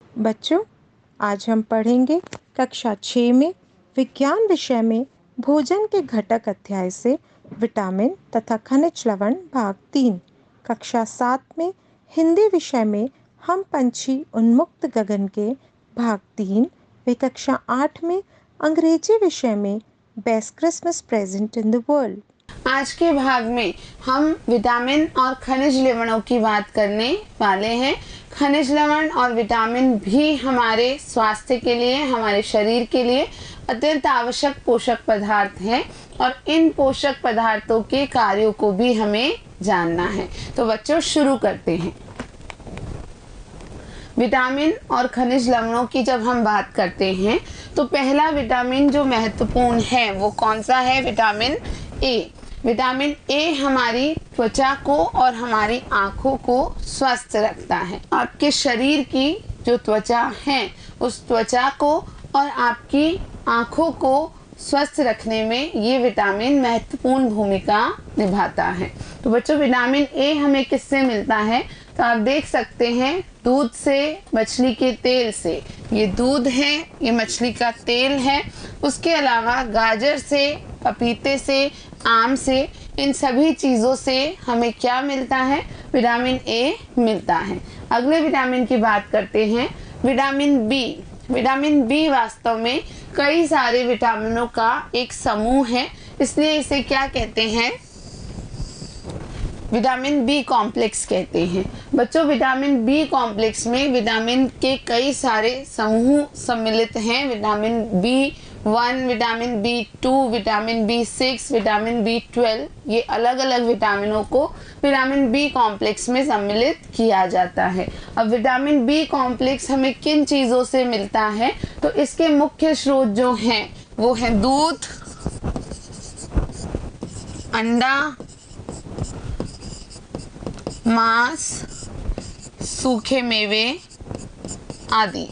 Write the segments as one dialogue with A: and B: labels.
A: बच्चों, आज हम पढ़ेंगे कक्षा 6 में विज्ञान विषय में भोजन के घटक अध्याय से विटामिन तथा खनिज लवण भाग 3। कक्षा 7 में हिंदी विषय में हम पंछी उन्मुक्त गगन के भाग 3 व कक्षा 8 में अंग्रेजी विषय में best Christmas present in the world.
B: आज के भाग में हम विटामिन और खनिज लवणों की बात करने वाले हैं। खनिज लवण और विटामिन भी हमारे स्वास्थ्य के लिए, हमारे शरीर के लिए अत्यंत आवश्यक पोषक पदार्थ हैं और इन पोषक पदार्थों के कार्यों को भी हमें जानना है। तो बच्चों, शुरू करते हैं। विटामिन और खनिज लवणों की जब हम बात करते हैं तो पहला विटामिन जो महत्वपूर्ण है वो कौन सा है? Vitamin A. विटामिन ए हमारी त्वचा को और हमारी आँखों को स्वस्थ रखता है। आपके शरीर की जो त्वचा है उस त्वचा को और आपकी आँखों को स्वस्थ रखने में ये विटामिन महत्वपूर्ण भूमिका निभाता है। तो बच्चों, विटामिन ए हमें किससे मिलता है? तो आप देख सकते हैं, दूध से, मछली के तेल से। ये दूध है, ये मछली का तेल है। उसके अलावा गाजर से, पपीते से, आम से, इन सभी चीज़ों से हमें क्या मिलता है? विटामिन ए मिलता है। अगले विटामिन की बात करते हैं, विटामिन बी। विटामिन बी वास्तव में कई सारे विटामिनों का एक समूह है, इसलिए इसे क्या कहते हैं? विटामिन बी कॉम्प्लेक्स कहते हैं। बच्चों, विटामिन बी कॉम्प्लेक्स में विटामिन के कई सारे समूह सम्मिलित हैं। Vitamin B1, vitamin B2, vitamin B6, vitamin B12, ये अलग अलग विटामिनों को विटामिन बी कॉम्प्लेक्स में सम्मिलित किया जाता है। अब विटामिन बी कॉम्प्लेक्स हमें किन चीज़ों से मिलता है? तो इसके मुख्य स्रोत जो हैं वो है दूध, अंडा, मांस, सूखे मेवे आदि।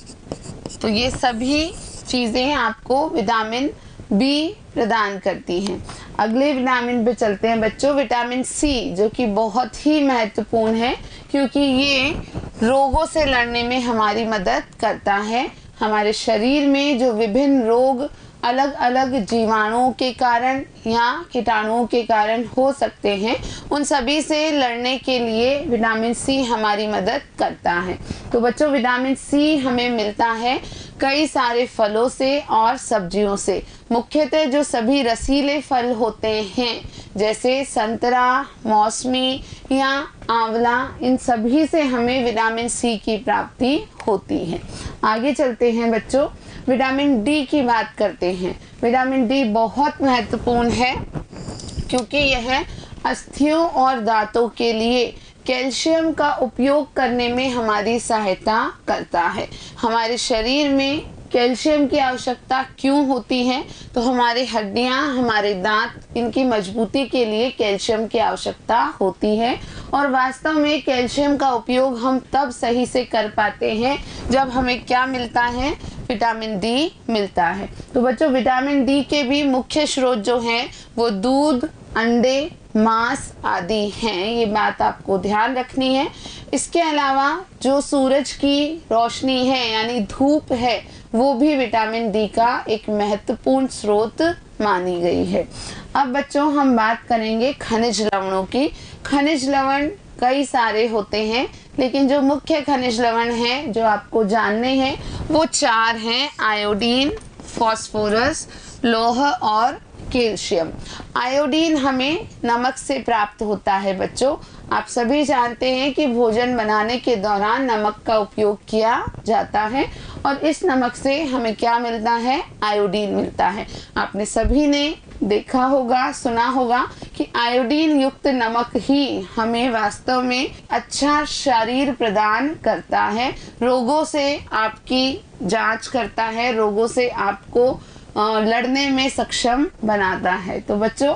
B: तो ये सभी चीज़ें आपको विटामिन बी प्रदान करती हैं। अगले विटामिन पे चलते हैं बच्चों, विटामिन सी, जो कि बहुत ही महत्वपूर्ण है क्योंकि ये रोगों से लड़ने में हमारी मदद करता है। हमारे शरीर में जो विभिन्न रोग अलग अलग जीवाणुओं के कारण या कीटाणुओं के कारण हो सकते हैं, उन सभी से लड़ने के लिए विटामिन सी हमारी मदद करता है। तो बच्चों, विटामिन सी हमें मिलता है कई सारे फलों से और सब्जियों से। मुख्यतः जो सभी रसीले फल होते हैं जैसे संतरा, मौसमी या आंवला, इन सभी से हमें विटामिन सी की प्राप्ति होती है। आगे चलते हैं बच्चों, विटामिन डी की बात करते हैं। विटामिन डी बहुत महत्वपूर्ण है क्योंकि यह अस्थियों और दांतों के लिए कैल्शियम का उपयोग करने में हमारी सहायता करता है। हमारे शरीर में कैल्शियम की आवश्यकता क्यों होती है? तो हमारी हड्डियां, हमारे दांत, इनकी मजबूती के लिए कैल्शियम की आवश्यकता होती है और वास्तव में कैल्शियम का उपयोग हम तब सही से कर पाते हैं जब हमें क्या मिलता है? विटामिन डी मिलता है। तो बच्चों, विटामिन डी के भी मुख्य स्रोत जो हैं वो दूध, अंडे, मांस आदि हैं। ये बात आपको ध्यान रखनी है। इसके अलावा जो सूरज की रोशनी है यानी धूप है, वो भी विटामिन डी का एक महत्वपूर्ण स्रोत मानी गई है। अब बच्चों, हम बात करेंगे खनिज लवणों की। खनिज लवण कई सारे होते हैं, लेकिन जो मुख्य खनिज लवण हैं जो आपको जानने हैं वो 4 हैं: आयोडीन, फास्फोरस, लौह और कैल्शियम। आयोडीन हमें नमक से प्राप्त होता है। बच्चों, आप सभी जानते हैं कि भोजन बनाने के दौरान नमक का उपयोग किया जाता है और इस नमक से हमें क्या मिलता है? आयोडीन मिलता है। आपने सभी ने देखा होगा, सुना होगा कि आयोडीन युक्त नमक ही हमें वास्तव में अच्छा शरीर प्रदान करता है, रोगों से आपकी जांच करता है, रोगों से आपको लड़ने में सक्षम बनाता है। तो बच्चों,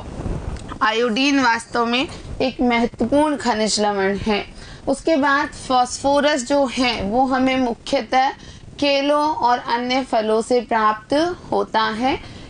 B: आयोडीन वास्तव में एक महत्वपूर्ण खनिज लवण है। उसके बाद फास्फोरस जो है वो हमें मुख्यतः केलों और अन्य फलों से प्राप्त होता है।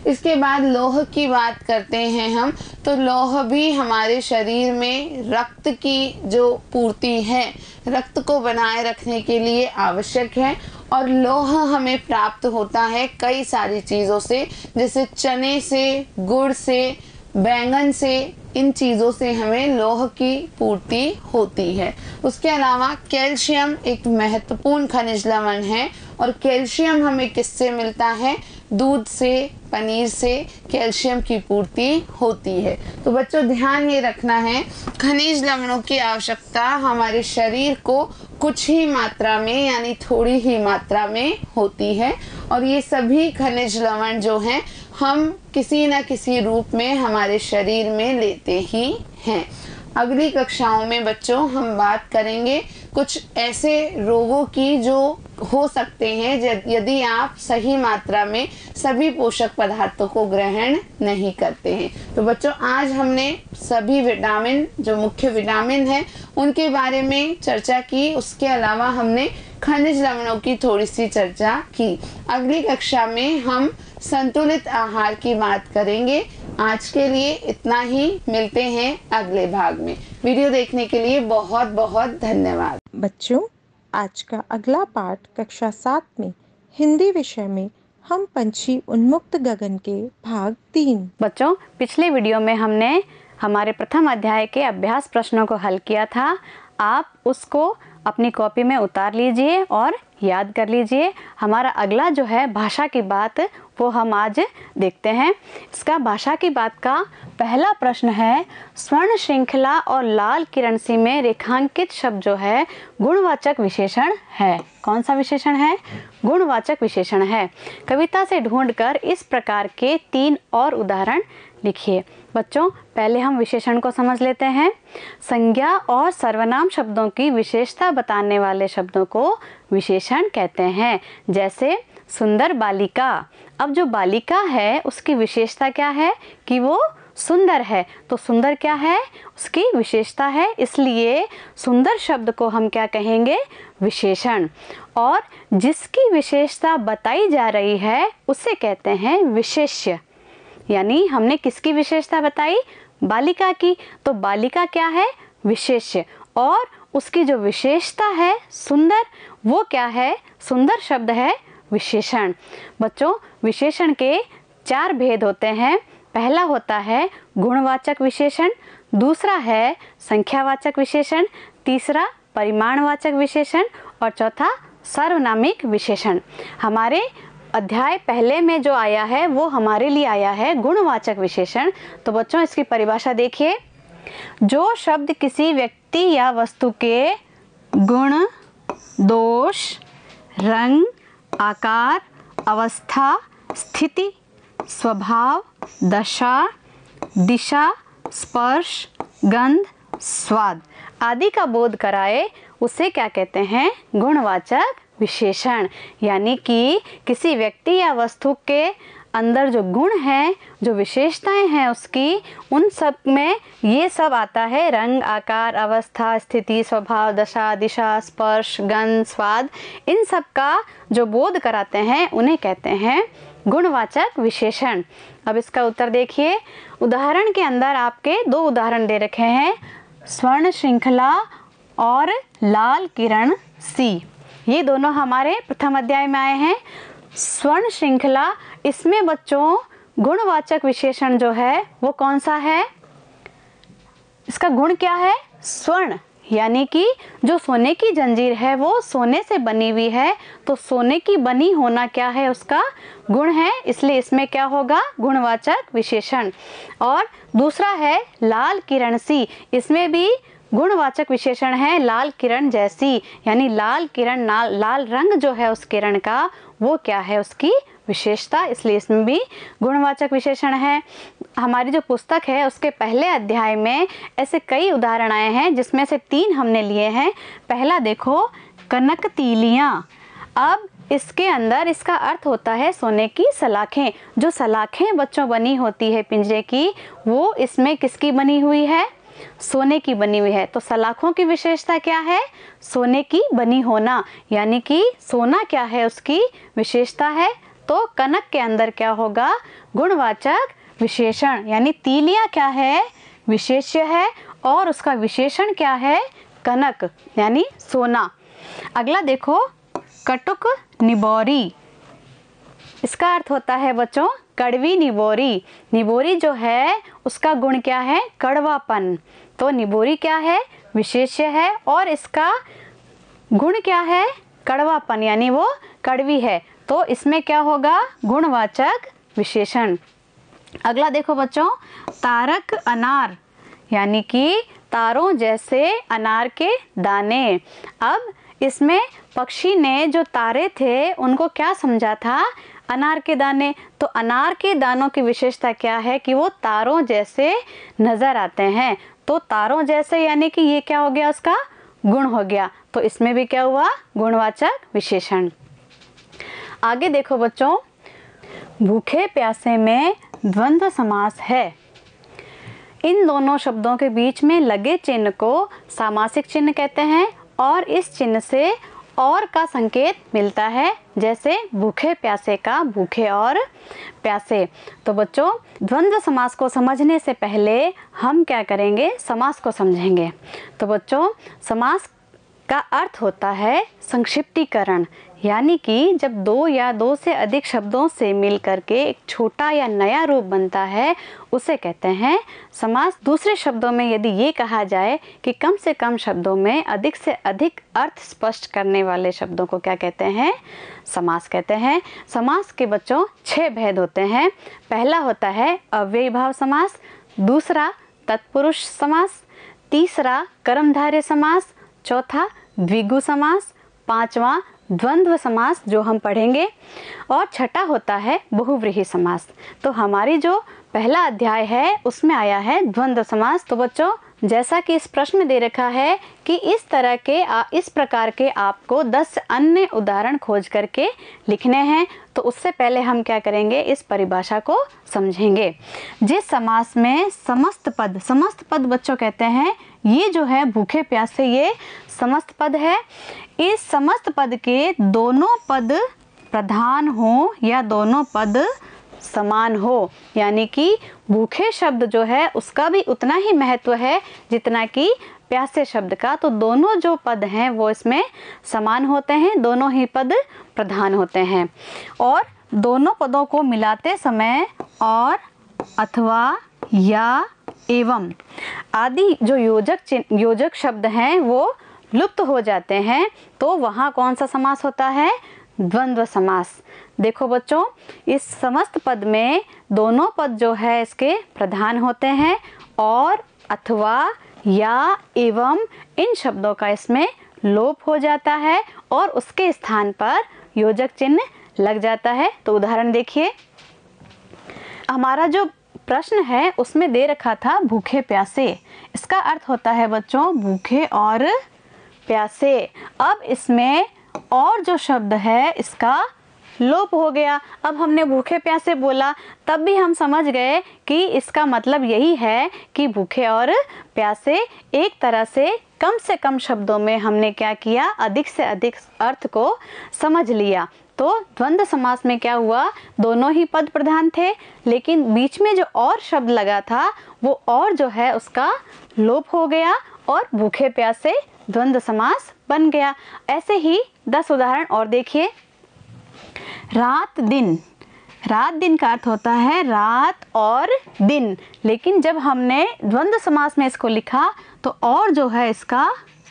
B: इसके बाद लौह की बात करते हैं हम, तो लौह भी हमारे शरीर में रक्त की जो पूर्ति है, रक्त को बनाए रखने के लिए आवश्यक है। और लौह हमें प्राप्त होता है कई सारी चीज़ों से, जैसे चने से, गुड़ से, बैंगन से, इन चीज़ों से हमें लौह की पूर्ति होती है। उसके अलावा कैल्शियम एक महत्वपूर्ण खनिज लवण है, और कैल्शियम हमें किससे मिलता है? दूध से, पनीर से कैल्शियम की पूर्ति होती है। तो बच्चों ध्यान ये रखना है, खनिज लवणों की आवश्यकता हमारे शरीर को कुछ ही मात्रा में यानी थोड़ी ही मात्रा में होती है, और ये सभी खनिज लवण जो हैं हम किसी न किसी रूप में हमारे शरीर में लेते ही हैं। अगली कक्षाओं में बच्चों हम बात करेंगे कुछ ऐसे रोगों की जो हो सकते हैं यदि आप सही मात्रा में सभी पोषक पदार्थों को ग्रहण नहीं करते हैं। तो बच्चों आज हमने सभी विटामिन, जो मुख्य विटामिन हैं, उनके बारे में चर्चा की। उसके अलावा हमने खनिज लवणों की थोड़ी सी चर्चा की। अगली कक्षा में हम संतुलित आहार की बात करेंगे। आज के लिए इतना ही, मिलते हैं अगले भाग में। वीडियो देखने के लिए बहुत बहुत धन्यवाद।
A: बच्चों, आज का अगला पाठ कक्षा 7 में हिंदी विषय में हम पंछी उन्मुक्त गगन के भाग 3।
C: बच्चों, पिछले वीडियो में हमने हमारे प्रथम अध्याय के अभ्यास प्रश्नों को हल किया था। आप उसको अपनी कॉपी में उतार लीजिए और याद कर लीजिए। हमारा अगला जो है भाषा की बात, वो हम आज देखते हैं। इसका भाषा की बात का पहला प्रश्न है, स्वर्ण श्रृंखला और लाल किरण सी में रेखांकित शब्द जो है गुणवाचक विशेषण है। कौन सा विशेषण है? गुणवाचक विशेषण है। कविता से ढूंढकर इस प्रकार के 3 और उदाहरण लिखिए। बच्चों, पहले हम विशेषण को समझ लेते हैं। संज्ञा और सर्वनाम शब्दों की विशेषता बताने वाले शब्दों को विशेषण कहते हैं। जैसे सुंदर बालिका। अब जो बालिका है उसकी विशेषता क्या है? कि वो सुंदर है। तो सुंदर क्या है? उसकी विशेषता है, इसलिए सुंदर शब्द को हम क्या कहेंगे? विशेषण। और जिसकी विशेषता बताई जा रही है उसे कहते हैं विशेष्य। यानी हमने किसकी विशेषता बताई? बालिका की। तो बालिका क्या है? विशेष्य। और उसकी जो विशेषता है सुंदर, वो क्या है? सुंदर शब्द है विशेषण। बच्चों, विशेषण के 4 भेद होते हैं। पहला होता है गुणवाचक विशेषण, दूसरा है संख्यावाचक विशेषण, तीसरा परिमाणवाचक विशेषण और चौथा सार्वनामिक विशेषण। हमारे अध्याय पहले में जो आया है वो हमारे लिए आया है गुणवाचक विशेषण। तो बच्चों, इसकी परिभाषा देखिए। जो शब्द किसी व्यक्ति या वस्तु के गुण, दोष, रंग, आकार, अवस्था, स्थिति, स्वभाव, दशा, दिशा, स्पर्श, गंध, स्वाद आदि का बोध कराए उसे क्या कहते हैं? गुणवाचक विशेषण। यानी कि किसी व्यक्ति या वस्तु के अंदर जो गुण हैं, जो विशेषताएं हैं उसकी, उन सब में ये सब आता है। रंग, आकार, अवस्था, स्थिति, स्वभाव, दशा, दिशा, स्पर्श, गंध, स्वाद, इन सब का जो बोध कराते हैं उन्हें कहते हैं गुणवाचक विशेषण। अब इसका उत्तर देखिए। उदाहरण के अंदर आपके 2 उदाहरण दे रखे हैं, स्वर्ण श्रृंखला और लाल किरण सी। ये दोनों हमारे प्रथम अध्याय में आए हैं। स्वर्ण श्रृंखला, इसमें बच्चों गुणवाचक विशेषण जो है वो कौन सा है? इसका गुण क्या है? स्वर्ण। यानी कि जो सोने की जंजीर है वो सोने से बनी हुई है, तो सोने की बनी होना क्या है? उसका गुण है, इसलिए इसमें क्या होगा? गुणवाचक विशेषण। और दूसरा है लाल किरण सी, इसमें भी गुणवाचक विशेषण है लाल किरण जैसी। यानी लाल किरण, लाल रंग जो है उस किरण का, वो क्या है? उसकी विशेषता, इसलिए इसमें भी गुणवाचक विशेषण है। हमारी जो पुस्तक है उसके पहले अध्याय में ऐसे कई उदाहरण आए हैं, जिसमें से 3 हमने लिए हैं। पहला देखो, कनक तीलियां। अब इसके अंदर इसका अर्थ होता है सोने की सलाखें। जो सलाखें बच्चों बनी होती है पिंजरे की, वो इसमें किसकी बनी हुई है? सोने की बनी हुई है। तो सलाखों की विशेषता क्या है? सोने की बनी होना। यानी कि सोना क्या है? उसकी विशेषता है। तो तो कनक के अंदर क्या होगा, गुणवाचक विशेषण, यानी तीलियां क्या है, विशेष्य है और उसका विशेषण क्या है, कनक यानी सोना। अगला देखो, कटुक निबोरी, इसका अर्थ होता है बच्चों कड़वी निबोरी। निबोरी जो है उसका गुण क्या है, कड़वापन। तो निबोरी क्या है, विशेष्य है और इसका गुण क्या है, कड़वापन, यानी वो कड़वी है। तो इसमें क्या होगा, गुणवाचक विशेषण। अगला देखो बच्चों, तारक अनार, यानी कि तारों जैसे अनार के दाने। अब इसमें पक्षी ने जो तारे थे उनको क्या समझा था, अनार के दाने। तो अनार के दानों की विशेषता क्या है कि वो तारों जैसे नजर आते हैं। तो तारों जैसे यानी कि ये क्या हो गया, उसका गुण हो गया। तो इसमें भी क्या हुआ, गुणवाचक विशेषण। आगे देखो बच्चों, भूखे प्यासे में द्वंद्व समास है। इन दोनों शब्दों के बीच में लगे चिन्ह को सामासिक चिन्ह कहते हैं और इस चिन्ह से और का संकेत मिलता है, जैसे भूखे प्यासे का भूखे और प्यासे। तो बच्चों द्वंद्व समास को समझने से पहले हम क्या करेंगे, समास को समझेंगे। तो बच्चों समास का अर्थ होता है संक्षिप्तीकरण, यानी कि जब दो या दो से अधिक शब्दों से मिल करके एक छोटा या नया रूप बनता है उसे कहते हैं समास। दूसरे शब्दों में यदि ये कहा जाए कि कम से कम शब्दों में अधिक से अधिक अर्थ स्पष्ट करने वाले शब्दों को क्या कहते हैं, समास कहते हैं। समास के बच्चों 6 भेद होते हैं। पहला होता है अव्ययी भाव समास, दूसरा तत्पुरुष समास, तीसरा कर्मधारय समास, चौथा द्विगु समास, पांचवा द्वंद्व समास जो हम पढ़ेंगे, और छठा होता है बहुव्रीहि समास। तो हमारी जो पहला अध्याय है उसमें आया है द्वंद्व समास। तो बच्चों जैसा कि इस प्रश्न में दे रखा है कि इस प्रकार के आपको 10 अन्य उदाहरण खोज करके लिखने हैं, तो उससे पहले हम क्या करेंगे, इस परिभाषा को समझेंगे। जिस समास में समस्त पद बच्चों कहते हैं, ये जो है भूखे प्यासे ये समस्त पद है। इस समस्त पद के दोनों पद प्रधान हो या दोनों पद समान हो, यानी कि भूखे शब्द जो है उसका भी उतना ही महत्व है जितना कि प्यासे शब्द का। तो दोनों जो पद हैं वो इसमें समान होते हैं, दोनों ही पद प्रधान होते हैं। और दोनों पदों को मिलाते समय और, अथवा, या, एवं आदि जो योजक शब्द हैं वो लुप्त हो जाते हैं। तो वहाँ कौन सा समास होता है, द्वंद्व समास। देखो बच्चों इस समस्त पद में दोनों पद जो है इसके प्रधान होते हैं और, अथवा, या, एवं इन शब्दों का इसमें लोप हो जाता है और उसके स्थान पर योजक चिन्ह लग जाता है। तो उदाहरण देखिए, हमारा जो प्रश्न है उसमें दे रखा था भूखे प्यासे। इसका अर्थ होता है बच्चों भूखे और प्यासे। अब इसमें और जो शब्द है इसका लोप हो गया। अब हमने भूखे प्यासे बोला तब भी हम समझ गए कि इसका मतलब यही है कि भूखे और प्यासे एक तरह से कम शब्दों में हमने क्या किया, अधिक से अधिक अर्थ को समझ लिया। तो द्वंद्व समास में क्या हुआ, दोनों ही पद प्रधान थे लेकिन बीच में जो और शब्द लगा था वो और जो है उसका लोप हो गया और भूखे प्यासे द्वंद्व समास बन गया। ऐसे ही 10 उदाहरण और देखिए। रात दिन का अर्थ होता है रात और दिन, लेकिन जब हमने द्वंद्व समास में इसको लिखा तो और जो है इसका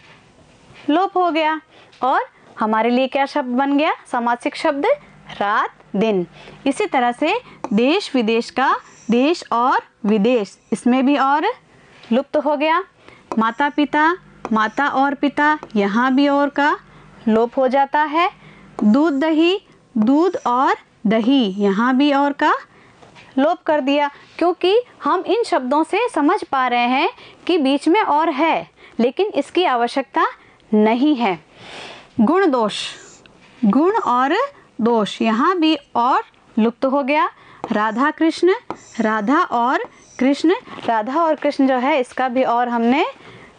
C: लोप हो गया और हमारे लिए क्या शब्द बन गया, समासिक शब्द रात दिन। इसी तरह से देश विदेश का देश और विदेश, इसमें भी और लुप्त हो गया। माता पिता, माता और पिता, यहाँ भी और का लोप हो जाता है। दूध दही, दूध और दही, यहाँ भी और का लोप कर दिया, क्योंकि हम इन शब्दों से समझ पा रहे हैं कि बीच में और है लेकिन इसकी आवश्यकता नहीं है। गुण दोष, गुण और दोष, यहाँ भी और लुप्त हो गया। राधा कृष्ण, राधा और कृष्ण जो है इसका भी और हमने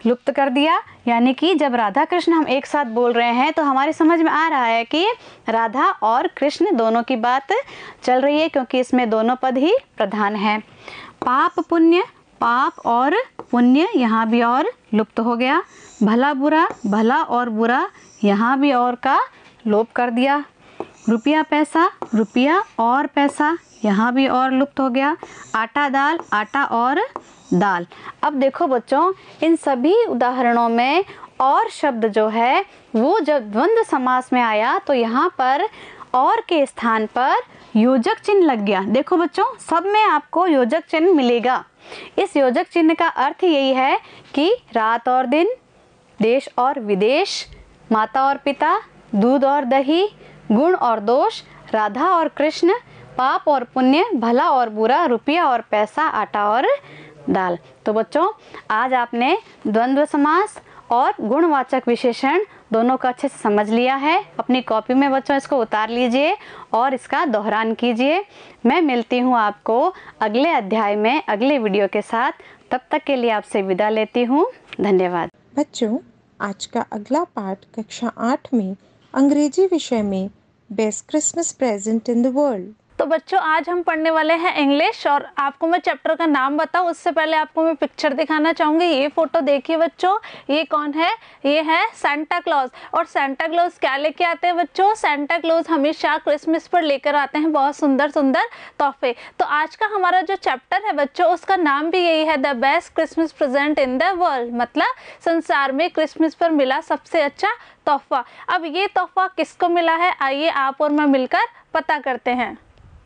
C: लुप्त कर दिया। यानी कि जब राधा कृष्ण हम एक साथ बोल रहे हैं तो हमारी समझ में आ रहा है कि राधा और कृष्ण दोनों की बात चल रही है, क्योंकि इसमें दोनों पद ही प्रधान हैं। पाप पुण्य, पाप और पुण्य यहाँ भी और लुप्त हो गया। भला बुरा, भला और बुरा यहाँ भी और का लोप कर दिया। रुपया पैसा, रुपया और पैसा यहाँ भी और लुप्त हो गया। आटा दाल, आटा और दाल। अब देखो बच्चों, इन सभी उदाहरणों में और शब्द जो है वो जब द्वंद्व समास में आया तो यहाँ पर और के स्थान पर योजक चिन्ह लग गया। देखो बच्चों, सब में आपको योजक चिन्ह मिलेगा। इस योजक चिन्ह का अर्थ यही है कि रात और दिन, देश और विदेश, माता और पिता, दूध और दही, गुण और दोष, राधा और कृष्ण, पाप और पुण्य, भला और बुरा, रुपया और पैसा, आटा और दाल। तो बच्चों, आज आपने द्वंद्व समास और गुणवाचक विशेषण दोनों का अच्छे से समझ लिया है। अपनी कॉपी में बच्चों इसको उतार लीजिए और इसका दोहरान कीजिए। मैं मिलती हूँ आपको अगले अध्याय में अगले वीडियो के साथ। तब तक के लिए आपसे विदा लेती हूँ। धन्यवाद।
A: बच्चों, आज का अगला पाठ कक्षा 8 में अंग्रेजी विषय में best Christmas present in the world.
D: तो बच्चों, आज हम पढ़ने वाले हैं इंग्लिश, और आपको मैं चैप्टर का नाम बताऊं उससे पहले आपको मैं पिक्चर दिखाना चाहूँगी। ये फोटो देखिए बच्चों, ये कौन है? ये है सेंटा क्लॉज। और सेंटा क्लॉज क्या लेके आते हैं बच्चों? सेंटा क्लॉज हमेशा क्रिसमस पर लेकर आते हैं बहुत सुंदर सुंदर तोहफे। तो आज का हमारा जो चैप्टर है बच्चों, उसका नाम भी यही है, the best Christmas present in the world, मतलब संसार में क्रिसमस पर मिला सबसे अच्छा तोहफा। अब ये तोहफा किसको मिला है, आइए आप और मैं मिलकर पता करते हैं।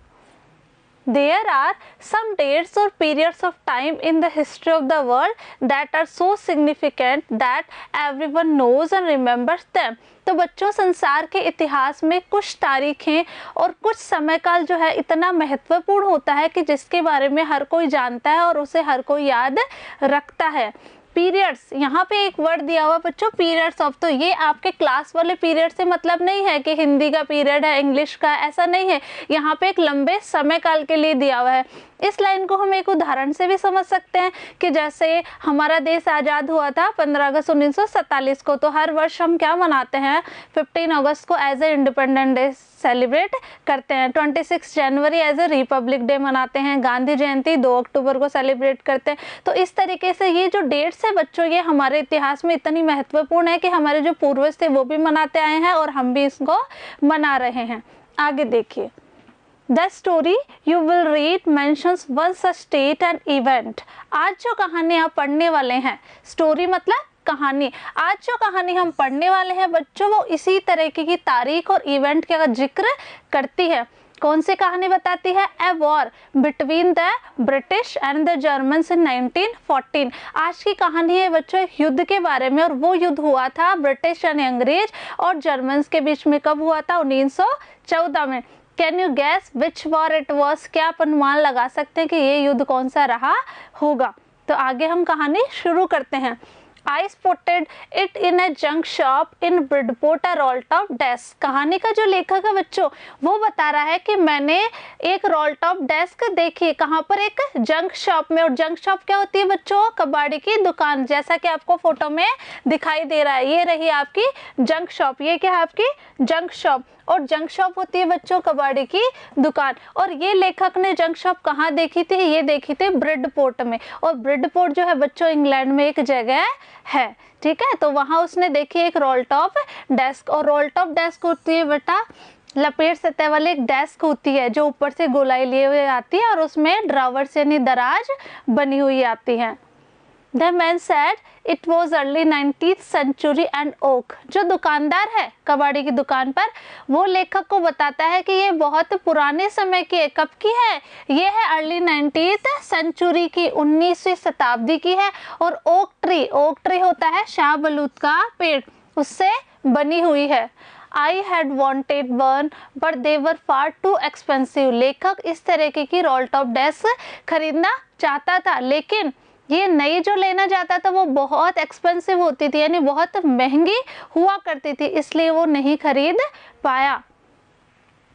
D: There are some dates or periods of time in the history of the world that are so significant that everyone knows and remembers them. तो बच्चों, संसार के इतिहास में कुछ तारीखें और कुछ समय काल जो है इतना महत्वपूर्ण होता है कि जिसके बारे में हर कोई जानता है और उसे हर कोई याद रखता है। पीरियड्स, यहाँ पे एक वर्ड दिया हुआ बच्चों, पीरियड्स ऑफ। तो ये आपके क्लास वाले पीरियड से मतलब नहीं है कि हिंदी का पीरियड है, इंग्लिश का, ऐसा नहीं है। यहाँ पे एक लंबे समय काल के लिए दिया हुआ है। इस लाइन को हम एक उदाहरण से भी समझ सकते हैं कि जैसे हमारा देश आज़ाद हुआ था 15 अगस्त 1947 को, तो हर वर्ष हम क्या मनाते हैं? 15 अगस्त को as a independent day celebrate करते हैं। 26 जनवरी एज ए रिपब्लिक डे मनाते हैं। गांधी जयंती 2 अक्टूबर को सेलिब्रेट करते हैं। तो इस तरीके से ये जो डेट्स है बच्चों, ये हमारे इतिहास में इतनी महत्वपूर्ण है कि हमारे जो पूर्वज थे वो भी मनाते आए हैं और हम भी इसको मना रहे हैं। आगे देखिए, The story you will read mentions one such date and event. आज जो कहानी आप पढ़ने वाले हैं, स्टोरी मतलब कहानी, आज जो कहानी हम पढ़ने वाले हैं बच्चों, वो इसी तरीके की तारीख और इवेंट का जिक्र करती है। कौन सी कहानी बताती है? A war between the British and the Germans in 1914। आज की कहानी है बच्चों एक युद्ध के बारे में, और वो युद्ध हुआ था ब्रिटिश यानी अंग्रेज और जर्मन्स के बीच में। कब हुआ था? 1914 में। Can you guess which war it was? क्या आप अनुमान लगा सकते हैं कि ये युद्ध कौन सा रहा होगा? तो आगे हम कहानी शुरू करते हैं। I spotted it in a junk shop in Bridport, a roll-top desk। कहानी का जो लेखक है बच्चों, वो बता रहा है कि मैंने एक रोल-टॉप डेस्क देखी। कहाँ पर? एक जंक शॉप में। और जंक शॉप क्या होती है बच्चों? कबाड़ी की दुकान, जैसा कि आपको फोटो में दिखाई दे रहा है। ये रही आपकी जंक शॉप। ये क्या है? आपकी जंक शॉप। और जंक शॉप होती है बच्चों कबाड़ी की दुकान। और ये लेखक ने जंक शॉप कहाँ देखी थी? ये देखी थी ब्रिडपोर्ट में। और ब्रिडपोर्ट जो है बच्चों इंग्लैंड में एक जगह है, ठीक है। तो वहाँ उसने देखी एक रोल टॉप डेस्क। और रोल टॉप डेस्क होती है बेटा लपेट सतह वाली एक डेस्क होती है जो ऊपर से गोलाई लिए हुए आती है और उसमें ड्रावर्स यानी दराज बनी हुई आती है। The man said it was early 19th century and oak। जो दुकानदार है कबाड़ी की दुकान पर, वो लेखक को बताता है कि ये बहुत पुराने समय की है। कब की है? ये है अर्ली 19th सेंचुरी की, 19वीं शताब्दी की है। और ओक ट्री होता है शाहबलूत का पेड़, उससे बनी हुई है। I had wanted one but they were far too expensive। लेखक इस तरीके की रोल टॉप डेस्क खरीदना चाहता था, लेकिन ये नई जो लेना चाहता था वो बहुत एक्सपेंसिव होती थी, यानी बहुत महंगी हुआ करती थी, इसलिए वो नहीं खरीद पाया।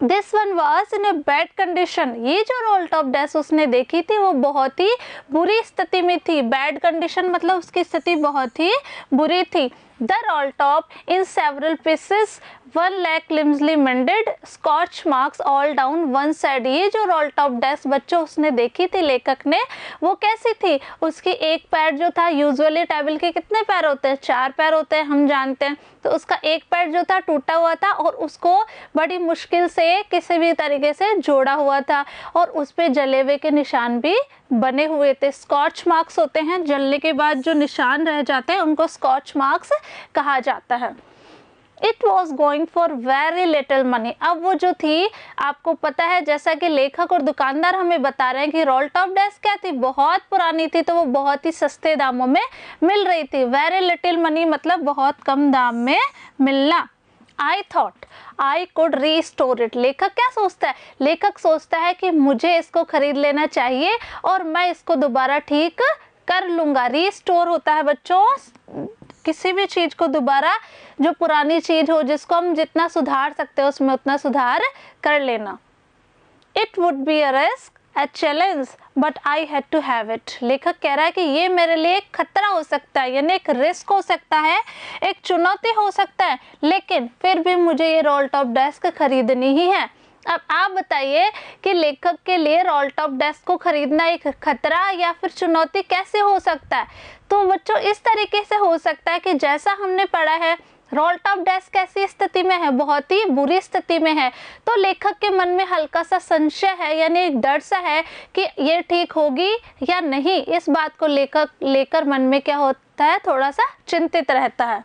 D: This one was in a bad condition. ये जो रोल टॉप डेस्क उसने देखी थी वो बहुत ही बुरी स्थिति में थी। बैड कंडीशन मतलब उसकी स्थिति बहुत ही बुरी थी। The roll top in several pieces, one leg clumsily mended, scotch marks all down one side. ये जो रोल टॉप डेस्क बच्चों उसने देखी थी लेखक ने, वो कैसी थी? उसकी एक पैर जो था, यूजुअली टेबल के कितने पैर होते हैं? 4 पैर होते हैं, हम जानते हैं। तो उसका एक पैर जो था टूटा हुआ था और उसको बड़ी मुश्किल से किसी भी तरीके से जोड़ा हुआ था और उस पे जले हुए के निशान भी बने हुए थे। स्कॉच मार्क्स होते हैं, जलने के बाद जो निशान रह जाते हैं उनको स्कॉच मार्क्स कहा जाता है। It was going for very little money. अब वो जो थी, आपको पता है जैसा कि लेखक और दुकानदार हमें बता रहे हैं कि रोल टॉप डेस्क क्या थी, बहुत पुरानी थी, तो वो बहुत ही सस्ते दामों में मिल रही थी। वेरी लिटिल मनी मतलब बहुत कम दाम में मिलना। I thought I could restore it. लेखक क्या सोचता है? लेखक सोचता है कि मुझे इसको खरीद लेना चाहिए और मैं इसको दोबारा ठीक कर लूँगा। रीस्टोर होता है बच्चों किसी भी चीज़ को दोबारा, जो पुरानी चीज़ हो जिसको हम जितना सुधार सकते हैं उसमें उतना सुधार कर लेना। It would be a risk, a challenge, but I had to have it. लेखक कह रहा है कि ये मेरे लिए एक खतरा हो सकता है, यानी एक रिस्क हो सकता है, एक चुनौती हो सकता है, लेकिन फिर भी मुझे ये रोल टॉप डेस्क खरीदनी ही है। अब आप बताइए कि लेखक के लिए रोल टॉप डेस्क को खरीदना एक खतरा या फिर चुनौती कैसे हो सकता है? तो बच्चों इस तरीके से हो सकता है कि जैसा हमने पढ़ा है, रोल टॉप डेस्क कैसी स्थिति में है? बहुत ही बुरी स्थिति में है। तो लेखक के मन में हल्का सा संशय है, यानी एक डर सा है कि ये ठीक होगी या नहीं। इस बात को लेखक लेकर मन में क्या होता है, थोड़ा सा चिंतित रहता है।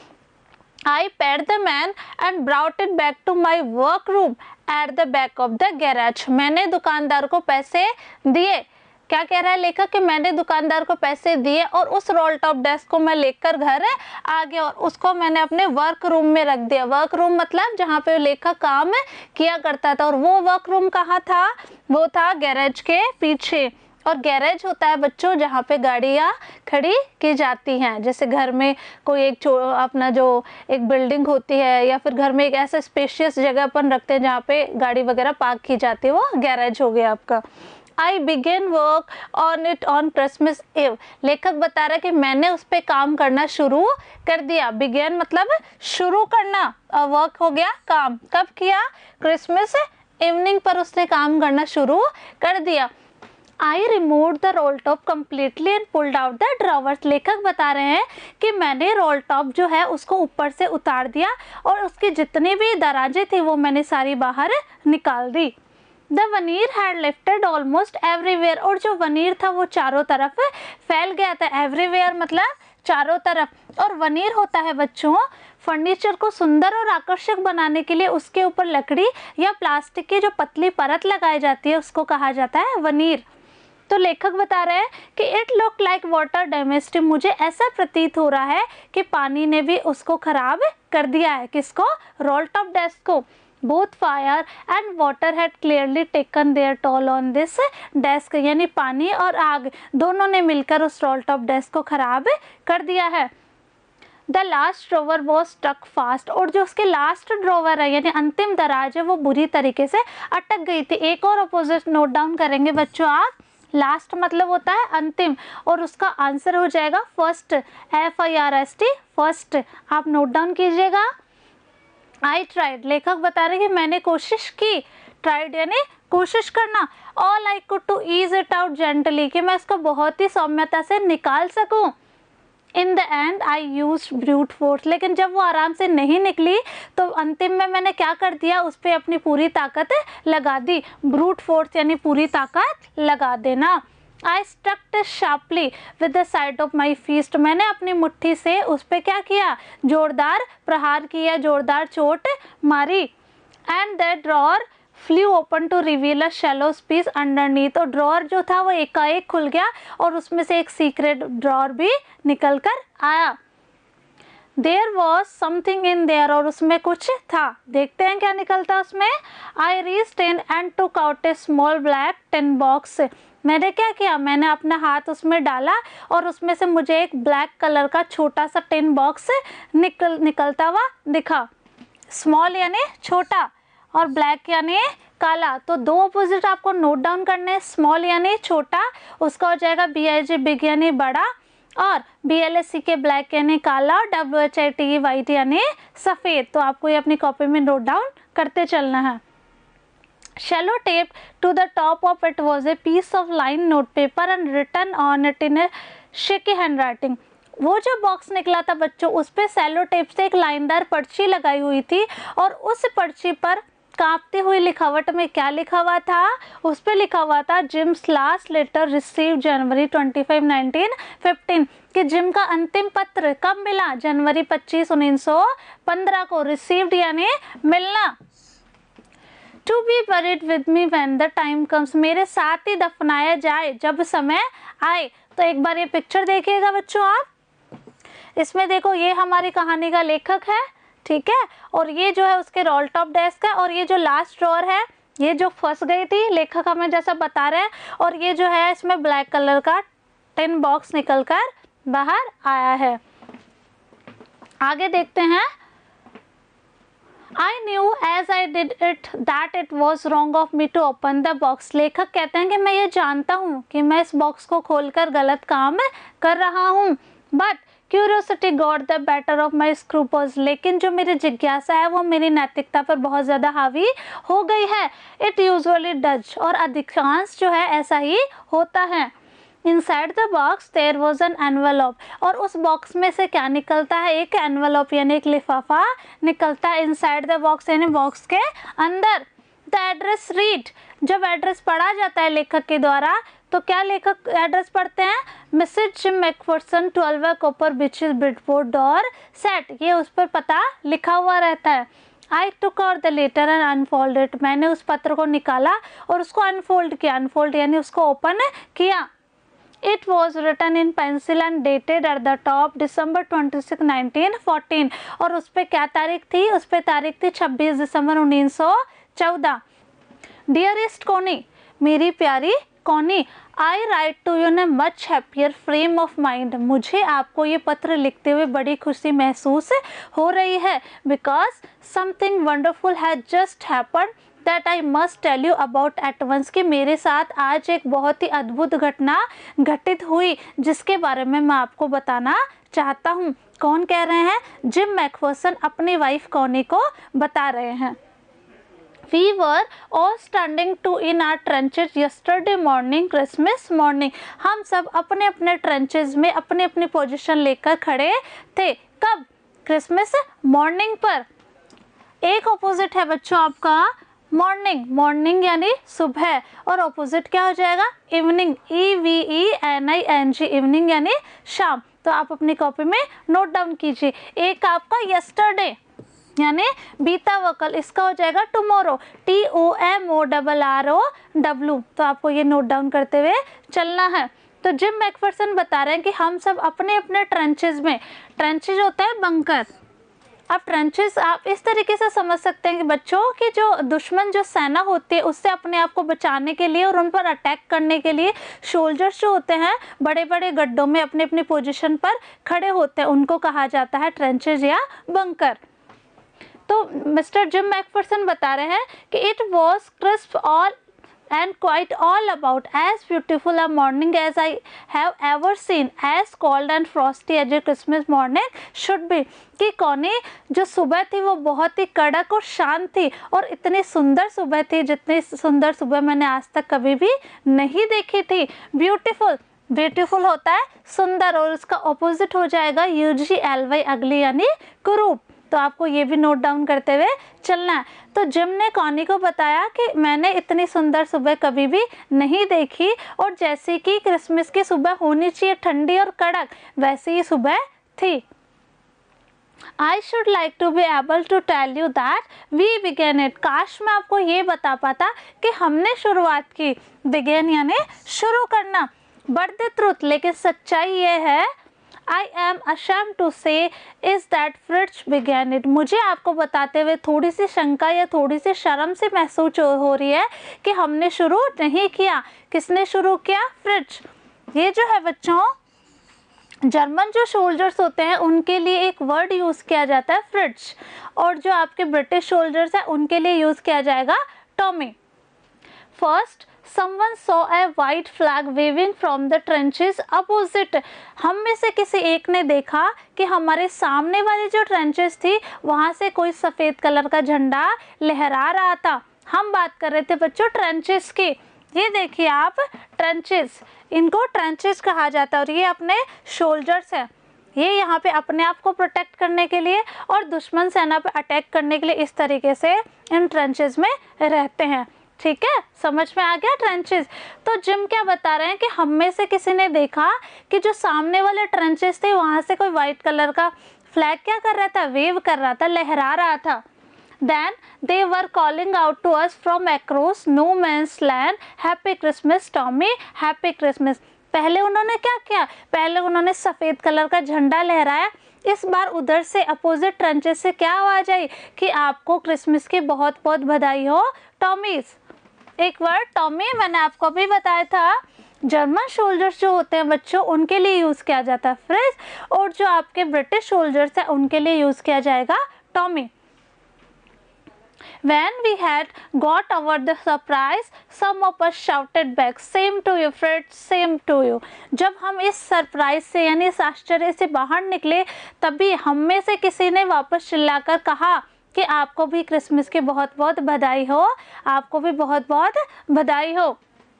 D: I paid the man and brought it back to my workroom at the back of the garage. मैंने दुकानदार को पैसे दिए। क्या कह रहा है लेखक कि मैंने दुकानदार को पैसे दिए और उस रोल टॉप डेस्क को मैं लेकर घर आ गया और उसको मैंने अपने वर्क रूम में रख दिया। वर्क रूम मतलब जहाँ पे लेखक काम किया करता था, और वो वर्क रूम कहाँ था? वो था गैरेज के पीछे। और गैरेज होता है बच्चों जहाँ पे गाड़ियाँ खड़ी की जाती हैं। जैसे घर में कोई एक अपना जो एक बिल्डिंग होती है या फिर घर में एक ऐसा स्पेशियस जगह अपन रखते हैं जहाँ पे गाड़ी वगैरह पार्क की जाती है, वो गैरेज हो गया आपका। I began work on it on Christmas Eve. लेखक बता रहा है कि मैंने उस पर काम करना शुरू कर दिया। बिगेन मतलब शुरू करना और वर्क हो गया काम। कब किया? क्रिसमस इवनिंग पर उसने काम करना शुरू कर दिया। I remove the roll top completely and pulled out the drawers. लेखक बता रहे हैं कि मैंने रोल टॉप जो है उसको ऊपर से उतार दिया और उसकी जितनी भी दराजें थी वो मैंने सारी बाहर निकाल दी। The veneer had lifted almost everywhere. और जो वनीर था वो चारों तरफ फैल गया था। एवरीवेयर मतलब चारों तरफ। और वनीर होता है बच्चों फर्नीचर को सुंदर और आकर्षक बनाने के लिए उसके ऊपर लकड़ी या प्लास्टिक की जो पतली परत लगाई जाती है उसको कहा जाता है वनीर। तो लेखक बता रहे हैं कि it look like water damaged. मुझे ऐसा प्रतीत हो रहा है कि पानी ने भी उसको खराब कर दिया है। किसको? रोल टॉप डेस्क को। Both fire and water had clearly taken their toll on this desk. यानी पानी और आग दोनों ने मिलकर उस रोल टॉप डेस्क को खराब कर दिया है। The last drawer was stuck fast. और जो उसके लास्ट ड्रॉवर है यानी अंतिम दराज है वो बुरी तरीके से अटक गई थी। एक और अपोजिट नोट डाउन करेंगे बच्चों आप। लास्ट मतलब होता है अंतिम और उसका आंसर हो जाएगा फर्स्ट, FIRST फर्स्ट। आप नोट डाउन कीजिएगा। I tried. लेखक बता रहे कि मैंने कोशिश की। ट्राइड यानी कोशिश करना। All I could to ease it out gently, कि मैं इसको बहुत ही सौम्यता से निकाल सकूं। In the end I use brute force. लेकिन जब वो आराम से नहीं निकली तो अंतिम में मैंने क्या कर दिया, उस पर अपनी पूरी ताकत लगा दी। ब्रूट फोर्स यानी पूरी ताकत लगा देना। I struck sharply with the side of my fist. मैंने अपनी मुट्ठी से उस पर क्या किया? जोरदार प्रहार किया, जोरदार चोट मारी। And that drawer flew open to reveal a shallow space underneath. और ड्रॉअर जो था वो एकाएक खुल गया और उसमें से एक सीक्रेट ड्रॉअर भी निकल कर आया। There was something in there. और उसमें कुछ था। देखते हैं क्या निकलता उसमें। I reached in and took out a small black tin box. मैंने क्या किया? मैंने अपना हाथ उसमें डाला और उसमें से मुझे एक ब्लैक कलर का छोटा सा टिन बॉक्स निकलता हुआ दिखा। स्मॉल यानी छोटा और ब्लैक यानी काला। तो दो ऑपोजिट आपको नोट डाउन करने हैं, स्मॉल यानी छोटा, उसका हो जाएगा BIG बिग यानी बड़ा, और BLACK ब्लैक यानी काला, WHITE वाइट यानी सफ़ेद। तो आपको ये अपनी कॉपी में नोट डाउन करते चलना है। Shallow tape to the top of it was a piece of lined note paper and written on it in a shaky handwriting. वो जो बॉक्स निकला था बच्चों, उस पे सेलो टेप से एक लाइनदार पर्ची लगाई हुई थी, और उस पर्ची पर कांपती हुई लिखावट में क्या लिखा हुआ था? उस पे लिखा हुआ था Jim's last letter receive January 25, 1915, कि जिम का अंतिम पत्र कब मिला? जनवरी 25, 1915 को। रिसीव्ड यानी मिलना। To be buried with me when the time comes, मेरे साथ ही दफनाया जाए जब समय आए। तो एक बार ये पिक्चर देखिएगा बच्चों आप, इसमें देखो ये हमारी कहानी का लेखक है, ठीक है, और ये जो है उसके रोल टॉप डेस्क है, और ये जो लास्ट ड्रॉअर है ये जो फंस गई थी, लेखक हमें जैसा बता रहे हैं, और ये जो है इसमें ब्लैक कलर का टिन बॉक्स निकल कर बाहर आया है। आगे देखते हैं। I knew as I did it that it was wrong of me to open the box. लेखक कहते हैं कि मैं ये जानता हूँ कि मैं इस बॉक्स को खोलकर गलत काम कर रहा हूँ, but curiosity got the better of my scruples. लेकिन जो मेरी जिज्ञासा है वो मेरी नैतिकता पर बहुत ज़्यादा हावी हो गई है। It usually does, और अधिकांश जो है ऐसा ही होता है। Inside the box there was an envelope, और उस बॉक्स में से क्या निकलता है? एक एनवेलप यानी एक लिफाफा निकलता है। Inside the box यानी बॉक्स के अंदर। The address read, जब एड्रेस पढ़ा जाता है लेखक के द्वारा, तो क्या लेखक एड्रेस पढ़ते हैं? Mrs Jim McPherson 12 Copper Beeches Bridport Dorset, ये उस पर पता लिखा हुआ रहता है। I took out the letter and unfolded it, मैंने उस पत्र को निकाला और उसको अनफोल्ड किया। अनफोल्ड यानी उसको ओपन किया। It was written in pencil and dated at the top December 26, 1914, और उस पर क्या तारीख थी? उस पर तारीख थी 26 दिसंबर 1914। Dearest Connie, मेरी प्यारी Connie, I write to you in a much happier frame of mind. मुझे आपको ये पत्र लिखते हुए बड़ी खुशी महसूस हो रही है, because something wonderful has just happened that I must tell you about at once, कि मेरे साथ आज एक बहुत ही अद्भुत घटना घटित हुई जिसके बारे में मैं आपको बताना चाहता हूँ। कौन कह रहे हैं? जिम मैकफर्सन अपनी वाइफ कॉनी को बता रहे हैं। We were all standing to in our trenches yesterday morning, Christmas morning. हम सब अपने अपने ट्रेंचेस में अपने अपनी पोजीशन लेकर खड़े थे। कब? क्रिसमस मॉर्निंग पर। एक ऑपोजिट है बच्चों आपका मॉर्निंग, मॉर्निंग यानी सुबह, और ऑपोजिट क्या हो जाएगा? इवनिंग, EVENING, इवनिंग यानी शाम। तो आप अपनी कॉपी में नोट डाउन कीजिए। एक आपका यस्टरडे यानी बीता हुआ कल, इसका हो जाएगा टुमारो, TOMORROW। तो आपको ये नोट डाउन करते हुए चलना है। तो जिम मैकफर्सन बता रहे हैं कि हम सब अपने अपने ट्रेंचेस में, ट्रेंचेस होता है बंकर। अब ट्रेंचेस आप इस तरीके से समझ सकते हैं कि बच्चों कि जो दुश्मन जो सेना होती है उससे अपने आप को बचाने के लिए और उन पर अटैक करने के लिए सोल्जर्स जो होते हैं बड़े बड़े गड्ढों में अपने अपनी पोजीशन पर खड़े होते हैं, उनको कहा जाता है ट्रेंचेस या बंकर। तो मिस्टर जिम मैकफर्सन बता रहे हैं कि it was crisp all and quite all about as beautiful a morning as I have ever seen, as cold and frosty as a Christmas morning should be, कि कौनी जो सुबह थी वो बहुत ही कड़क और शांत थी, और इतनी सुंदर सुबह थी जितनी सुंदर सुबह मैंने आज तक कभी भी नहीं देखी थी। ब्यूटीफुल, ब्यूटीफुल होता है सुंदर, और उसका ऑपोजिट हो जाएगा UGLY अगली यानी कुरूप। तो आपको ये भी नोट डाउन करते हुए चलना है। तो जिम ने कॉनी को बताया कि मैंने इतनी सुंदर सुबह कभी भी नहीं देखी, और जैसे कि क्रिसमस की सुबह होनी चाहिए ठंडी और कड़क, वैसी ही सुबह थी। I should like to be able to tell you that we began it. काश मैं आपको ये बता पाता कि हमने शुरुआत की। begin यानी शुरू करना। but the truth, लेकिन सच्चाई ये है, I am ashamed to say is that Fritz began it. मुझे आपको बताते हुए थोड़ी सी शंका या थोड़ी सी शर्म से महसूस हो रही है कि हमने शुरू नहीं किया। किसने शुरू किया? फ्रिट्ज। ये जो है बच्चों जर्मन जो सोल्जर्स होते हैं उनके लिए एक वर्ड यूज़ किया जाता है फ्रिट्ज, और जो आपके ब्रिटिश सोल्जर्स हैं उनके लिए यूज़ किया जाएगा Tommy. First, someone saw a white flag waving from the trenches opposite। हम में से किसी एक ने देखा कि हमारे सामने वाली जो ट्रेंचेस थी वहाँ से कोई सफ़ेद कलर का झंडा लहरा रहा था। हम बात कर रहे थे बच्चों ट्रेंचेस की। ये देखिए आप, ट्रेंचेस, इनको ट्रेंचेस कहा जाता है, और ये अपने शोल्जर्स हैं। ये यहाँ पे अपने आप को प्रोटेक्ट करने के लिए और दुश्मन सेना पे अटैक करने के लिए इस तरीके से इन ट्रेंचेस में रहते हैं। ठीक है, समझ में आ गया ट्रेंचेस। तो जिम क्या बता रहे हैं कि हम में से किसी ने देखा कि जो सामने वाले ट्रेंचेस थे वहाँ से कोई वाइट कलर का फ्लैग क्या कर रहा था, वेव कर रहा था, लहरा रहा था। Then they were calling out to us from across no man's land, Happy Christmas Tommy, Happy Christmas। पहले उन्होंने क्या किया, पहले उन्होंने सफ़ेद कलर का झंडा लहराया। इस बार उधर से अपोजिट ट्रेंचेस से क्या आवाज़ आई कि आपको क्रिसमस की बहुत बहुत बधाई हो टॉमीज। एक वर्ड टॉमी मैंने आपको भी बताया था, जर्मन सोल्जर्स जो होते हैं बच्चों उनके लिए यूज़ किया जाता है फ्रिज, और जो आपके ब्रिटिश सोल्जर्स हैं उनके लिए यूज़ किया जाएगा Tommy. When we had got over the surprise, some of us shouted back, "Same to you, Fritz, same to you." जब हम इस सरप्राइज से यानी इस आश्चर्य से बाहर निकले तभी हम में से किसी ने वापस चिल्लाकर कहा कि आपको भी क्रिसमस की बहुत बहुत बधाई हो, आपको भी बहुत बहुत बधाई हो।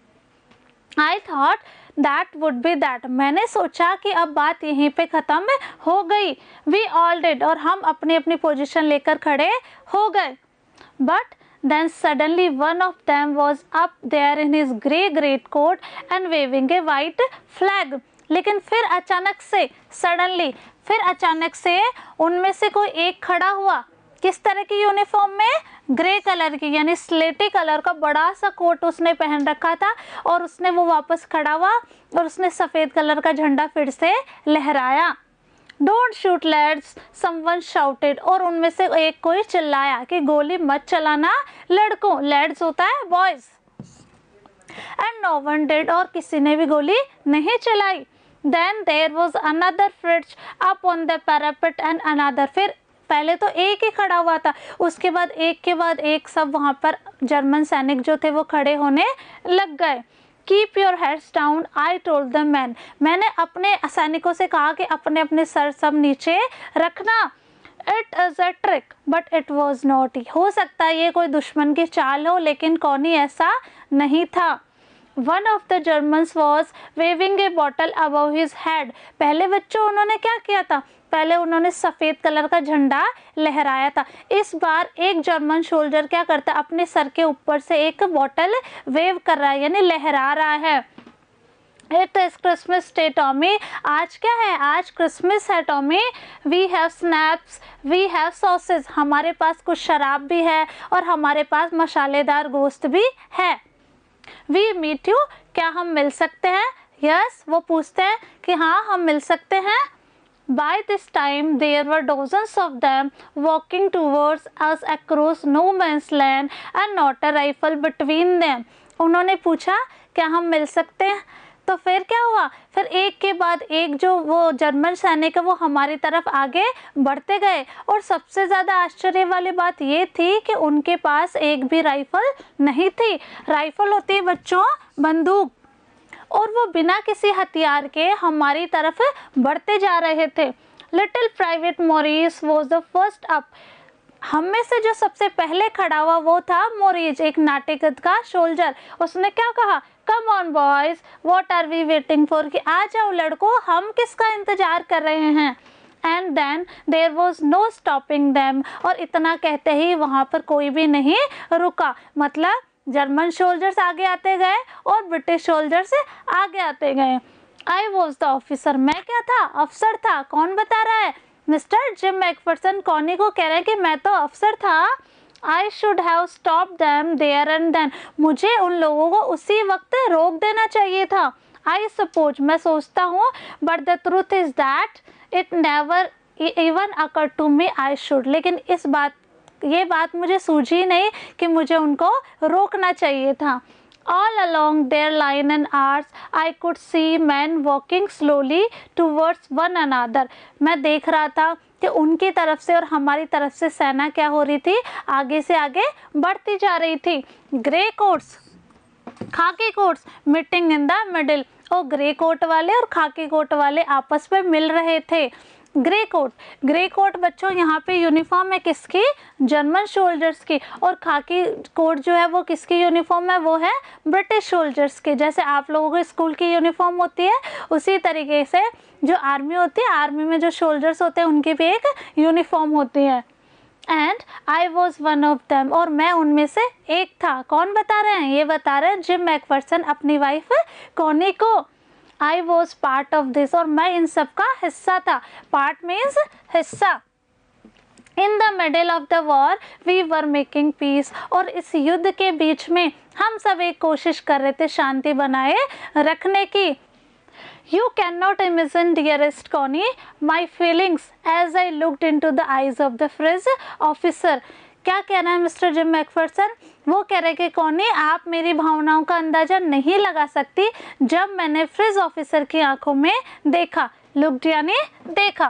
D: I thought that would be that। मैंने सोचा कि अब बात यहीं पे ख़त्म हो गई। We all did, और हम अपनी अपनी पोजीशन लेकर खड़े हो गए। But then suddenly one of them was up there in his grey greatcoat and waving a white flag। लेकिन फिर अचानक से सडनली, फिर अचानक से उनमें से कोई एक खड़ा हुआ। किस तरह की यूनिफॉर्म में, ग्रे कलर की, यानी स्लेटी कलर का बड़ा सा कोट उसने पहन रखा था, और उसने वो वापस खड़ा हुआ और उसने सफ़ेद कलर का झंडा फिर से लहराया। Don't shoot lads, someone shouted, और उनमें से एक कोई चिल्लाया कि गोली मत चलाना लड़कों, लैड्स होता है boys. And no one did, और किसी ने भी गोली नहीं चलाई। Then there was another Fritz up on the parapet and another. फिर पहले तो एक ही खड़ा हुआ था, उसके बाद एक के बाद एक सब वहाँ पर जर्मन सैनिक जो थे वो खड़े होने लग गए। Keep your heads down, I told the man. मैंने अपने सैनिकों से कहा कि अपने अपने सर सब नीचे रखना। It is a trick but it was not. हो सकता है ये कोई दुश्मन की चाल हो, लेकिन कौनी ऐसा नहीं था। One of the Germans was waving a bottle above his head. पहले बच्चों उन्होंने क्या किया था, पहले उन्होंने सफ़ेद कलर का झंडा लहराया था। इस बार एक जर्मन सोल्जर क्या करता है, अपने सर के ऊपर से एक बॉटल वेव कर रहा है, यानी लहरा रहा है। It is Christmas day Tommy. आज क्या है, आज क्रिसमस है Tommy. We have schnapps, we have sausage. हमारे पास कुछ शराब भी है और हमारे पास मसालेदार गोश्त भी है। वी मीट यू, क्या हम मिल सकते हैं? यस, वो पूछते हैं कि हाँ हम मिल सकते हैं। By this time there were dozens of them walking towards us across no man's land and not a rifle between them। उन्होंने पूछा क्या हम मिल सकते हैं, तो फिर क्या हुआ, फिर एक के बाद एक जो वो जर्मन सैनिक है वो हमारी तरफ आगे बढ़ते गए। और सबसे ज़्यादा आश्चर्य वाली बात ये थी कि उनके पास एक भी राइफल नहीं थी। राइफल होती है बच्चों बंदूक, और वो बिना किसी हथियार के हमारी तरफ बढ़ते जा रहे थे। Little private Morris was the first up. हम में से जो सबसे पहले खड़ा हुआ वो था मोरिस, एक नाटिकत का सोल्जर। उसने क्या कहा, come on boys, what are we waiting for, कि आ जाओ लड़कों, हम किसका इंतजार कर रहे हैं। And then there was no stopping them, और इतना कहते ही वहाँ पर कोई भी नहीं रुका। मतलब जर्मन सोल्जर्स आगे आते गए और ब्रिटिश सोल्जर्स आगे आते गए। आई वॉज द ऑफिसर, मैं क्या था, अफसर था। कौन बता रहा है, मिस्टर जिम मैकफरसन कॉनी को कह रहे हैं कि मैं तो अफसर था। I should have stop them there and then, मुझे उन लोगों को उसी वक्त रोक देना चाहिए था। आई सपोज, मैं सोचता हूँ, but the truth is that it never even occur to me I should, लेकिन ये बात मुझे सूझी नहीं कि मुझे उनको रोकना चाहिए था। All along their line and arcs, I could see men walking slowly towards one another. मैं देख रहा था कि उनकी तरफ से और हमारी तरफ से सेना क्या हो रही थी, आगे से आगे बढ़ती जा रही थी. Grey coats, khaki coats meeting in the middle. और ग्रे कोट वाले और खाकी कोट वाले आपस में मिल रहे थे. ग्रे कोट बच्चों यहाँ पे यूनिफॉर्म है किसकी, जर्मन सोल्जर्स की. और खाकी कोट जो है वो किसकी यूनिफॉर्म है, वो है ब्रिटिश सोल्जर्स की. जैसे आप लोगों को स्कूल की यूनिफॉर्म होती है, उसी तरीके से जो आर्मी होती है, आर्मी में जो सोल्जर्स होते हैं उनकी भी एक यूनिफॉर्म होती है. And I was one of them, और मैं उनमें से एक था. कौन बता रहे हैं, ये बता रहे हैं जिम मैकफरसन अपनी वाइफ कॉनी को. I was part of this, और मैं इन सब का हिस्सा था. पार्ट मीन्स हिस्सा. In the middle of the war we were making peace, और इस युद्ध के बीच में हम सब एक कोशिश कर रहे थे शांति बनाए रखने की. You cannot imagine, dearest Connie, my feelings as I looked into the eyes of the Frizz officer. क्या कह रहा है मिस्टर जिम मैकफरसन, वो कह रहे कि कॉनी आप मेरी भावनाओं का अंदाज़ा नहीं लगा सकती जब मैंने फ्रिज ऑफिसर की आंखों में देखा. लुक्ड यानी देखा.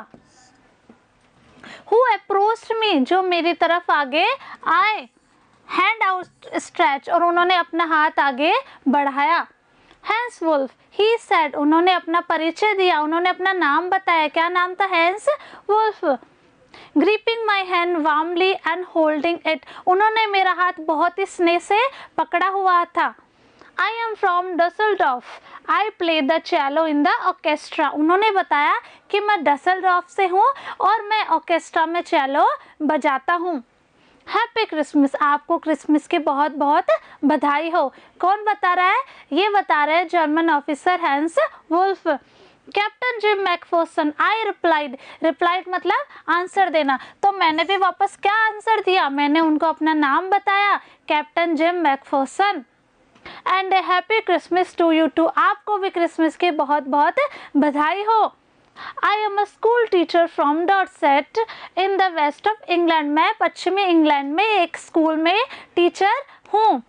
D: Who approached me, जो मेरी तरफ आगे आए. हैंड आउट स्ट्रेच, और उन्होंने अपना हाथ आगे बढ़ाया. हैंस वुल्फ, ही सेड, उन्होंने अपना परिचय दिया, उन्होंने अपना नाम बताया. क्या नाम था, Hans Wolf. Gripping my hand warmly and holding it, उन्होंने मेरा हाथ बहुत ही स्नेह से पकड़ा हुआ था. I am from Dusseldorf, I play the cello in the orchestra, उन्होंने बताया कि मैं डसेल्डॉर्फ से हूँ और मैं ऑर्केस्ट्रा में चैलो बजाता हूँ. हैप्पी क्रिसमस, आपको क्रिसमस की बहुत बहुत बधाई हो. कौन बता रहा है, ये बता रहे हैं German officer Hans Wolf. Captain Jim McPherson, I replied मतलब आंसर देना. तो मैंने भी वापस क्या आंसर दिया, मैंने उनको अपना नाम बताया, Captain Jim McPherson. And a happy Christmas to you too, आपको भी क्रिसमस की बहुत बहुत बधाई हो. I am a school teacher from Dorset in the west of England, मैं पश्चिमी इंग्लैंड में एक स्कूल में टीचर हूँ.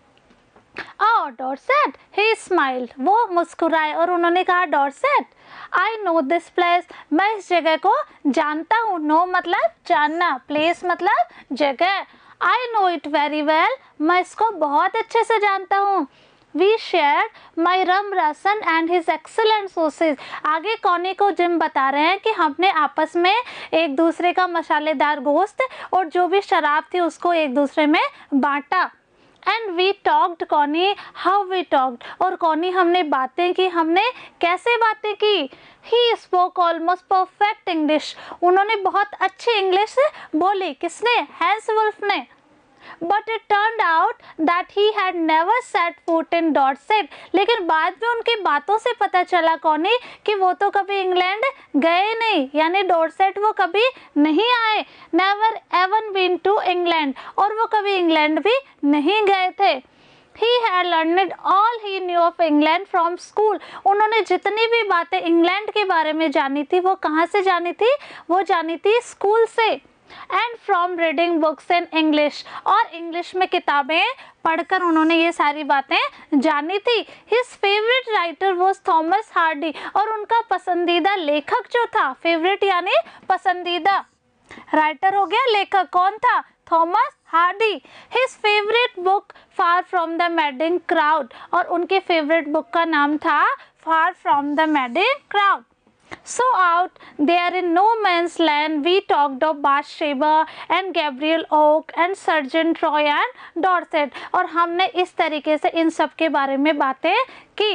D: Oh, डॉर्सेट, ही स्माइल्ड, वो मुस्कुराए और उन्होंने कहा Dorset. I know this place, मैं इस जगह को जानता हूँ. नो मतलब जानना, प्लेस मतलब जगह. I know it very well, मैं इसको बहुत अच्छे से जानता हूँ. We share my rum ration and his excellent sausage, आगे कॉनी को जिम बता रहे हैं कि हमने आपस में एक दूसरे का मसालेदार गोश्त और जो भी शराब थी उसको एक दूसरे में बांटा. And we talked Connie, how we talked, और कॉनी हमने बातें की, हमने कैसे बातें की. He spoke almost perfect English, उन्होंने बहुत अच्छी इंग्लिश बोली. किसने, हैंस वुल्फ ने. But it turned out that he had never set foot in Dorset, लेकिन बाद में उनकी बातों से पता चला कॉनी कि वो तो कभी इंग्लैंड गए नहीं, यानी डॉर्सेट वो कभी नहीं आए. Never even been to England, और वो कभी इंग्लैंड भी नहीं गए थे. He had learned all he knew of England from school, उन्होंने जितनी भी बातें इंग्लैंड के बारे में जानी थी वो कहाँ से जानी थी, वो जानी थी स्कूल से. And from reading books in English, और इंग्लिश में किताबें पढ़कर उन्होंने ये सारी बातें जानी थी. His favourite writer was Thomas Hardy, और उनका पसंदीदा लेखक जो था, फेवरेट यानी पसंदीदा, राइटर हो गया लेखक, कौन था, Thomas Hardy. His favourite book Far from the Madding Crowd, और उनके फेवरेट बुक का नाम था Far from the Madding Crowd. So out there in no man's land we talked of Bathsheba and Gabriel Oak and Sergeant Troy and Dorset, और हमने इस तरीके से इन सब के बारे में बातें की.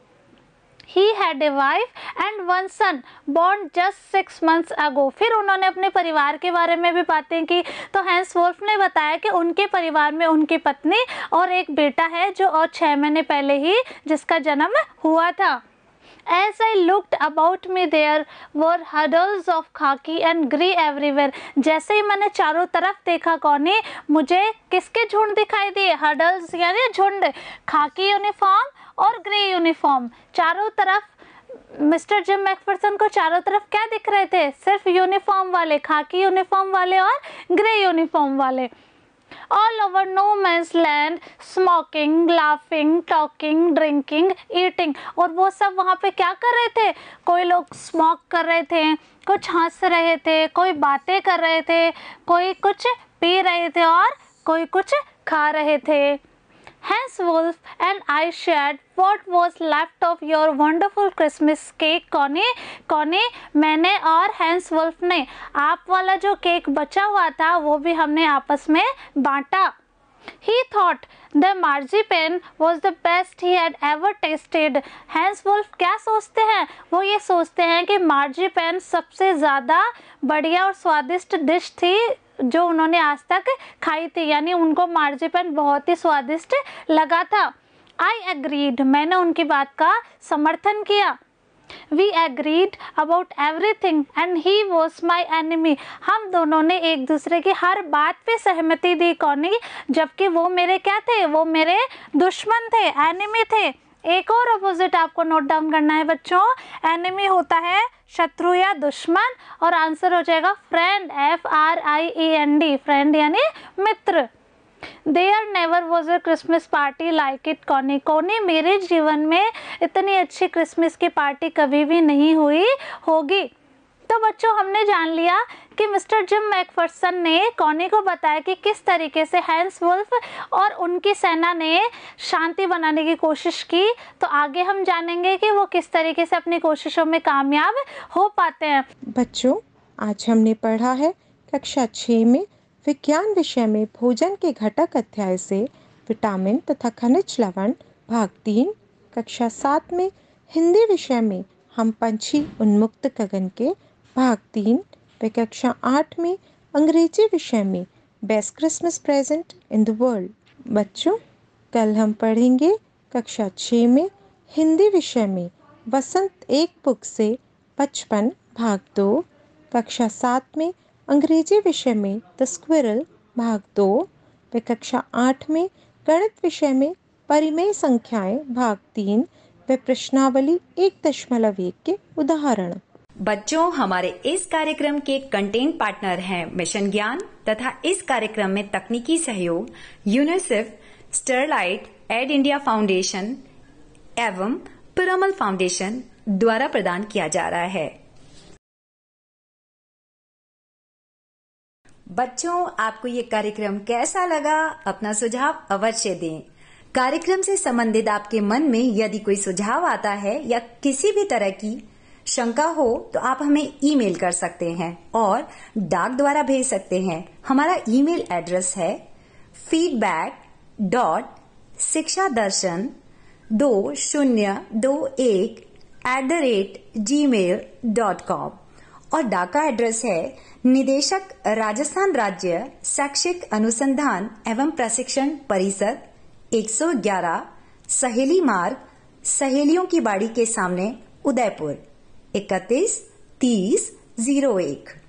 D: He had a wife and one son born just 6 months ago. फिर उन्होंने अपने परिवार के बारे में भी बातें की. तो हैंस वुल्फ ने बताया कि उनके परिवार में उनकी पत्नी और एक बेटा है जो और 6 महीने पहले ही जिसका जन्म हुआ था. As I looked about me there were huddles of khaki and grey everywhere. जैसे ही मैंने चारों तरफ देखा कॉनी, मुझे किसके झुंड दिखाई दिए, हडल्स यानी झुंड, खाकी यूनिफॉर्म और ग्रे यूनिफॉर्म. चारों तरफ मिस्टर जिम मैकफरसन को चारों तरफ क्या दिख रहे थे, सिर्फ यूनिफॉर्म वाले, खाकी यूनिफॉर्म वाले और ग्रे यूनिफॉर्म वाले. All over no man's land, smoking, laughing, talking, drinking, eating. और वो सब वहाँ पे क्या कर रहे थे? कोई लोग स्मोक कर रहे थे, कुछ हंस रहे थे, कोई बातें कर रहे थे, कोई कुछ पी रहे थे और कोई कुछ खा रहे थे. Hans Wolf and I shared what was left of your wonderful Christmas cake. कौने मैंने और हैंस वुल्फ ने आप वाला जो केक बचा हुआ था वो भी हमने आपस में बांटा. He thought the marzipan was the best he had ever tasted. Hans Wolf क्या सोचते हैं? वो ये सोचते हैं कि मार्जिपैन सबसे ज़्यादा बढ़िया और स्वादिष्ट डिश थी जो उन्होंने आज तक खाई थी, यानी उनको मार्जिपैन बहुत ही स्वादिष्ट लगा था. I agreed, मैंने उनकी बात का समर्थन किया. We agreed about everything and he was my enemy. हम दोनों ने एक दूसरे की हर बात पे सहमति दी कौनी, जबकि वो मेरे क्या थे? वो मेरे दुश्मन थे, एनिमी थे. एक और अपोजिट आपको नोट डाउन करना है बच्चों. एनिमी होता है शत्रु या दुश्मन और आंसर हो जाएगा फ्रेंड, FRIEND, फ्रेंड यानी मित्र. There never was a Christmas party like it. कौनी मेरे जीवन में इतनी अच्छी क्रिसमस की पार्टी कभी भी नहीं हुई होगी. तो बच्चों हमने जान लिया कि मिस्टर जिम मैकफर्सन ने कौनी को बताया कि किस तरीके से हैंस वुल्फ और उनकी सेना ने शांति बनाने की कोशिश की. तो आगे हम जानेंगे कि वो किस तरीके से अपनी कोशिशों में कामयाब हो पाते हैं.
A: बच्चों आज हमने पढ़ा है कक्षा 6 में विज्ञान विषय में भोजन के घटक अध्याय से विटामिन तथा खनिज लवण भाग 3. कक्षा 7 में हिंदी विषय में हम पंछी उन्मुक्त गगन के भाग 3 व कक्षा 8 में अंग्रेजी विषय में best Christmas present in the world. बच्चों कल हम पढ़ेंगे कक्षा 6 में हिंदी विषय में वसंत एक बुक से बचपन भाग 2. कक्षा 7 में अंग्रेजी विषय में द स्क्विरल भाग 2 व कक्षा 8 में गणित विषय में परिमेय संख्याएं भाग 3 व प्रश्नावली 1.1 के उदाहरण.
E: बच्चों हमारे इस कार्यक्रम के कंटेंट पार्टनर हैं मिशन ज्ञान तथा इस कार्यक्रम में तकनीकी सहयोग UNICEF, Sterlite, Ed India Foundation एवं पिरामल फाउंडेशन द्वारा प्रदान किया जा रहा है. बच्चों आपको ये कार्यक्रम कैसा लगा? अपना सुझाव अवश्य दें. कार्यक्रम से संबंधित आपके मन में यदि कोई सुझाव आता है या किसी भी तरह की शंका हो तो आप हमें ईमेल कर सकते हैं और डाक द्वारा भेज सकते हैं. हमारा ईमेल एड्रेस है feedback.शिक्षादर्शन2021@gmail.com और डाक का एड्रेस है निदेशक राजस्थान राज्य शैक्षिक अनुसंधान एवं प्रशिक्षण परिषद 111 सहेली मार्ग सहेलियों की बाड़ी के सामने उदयपुर 313001.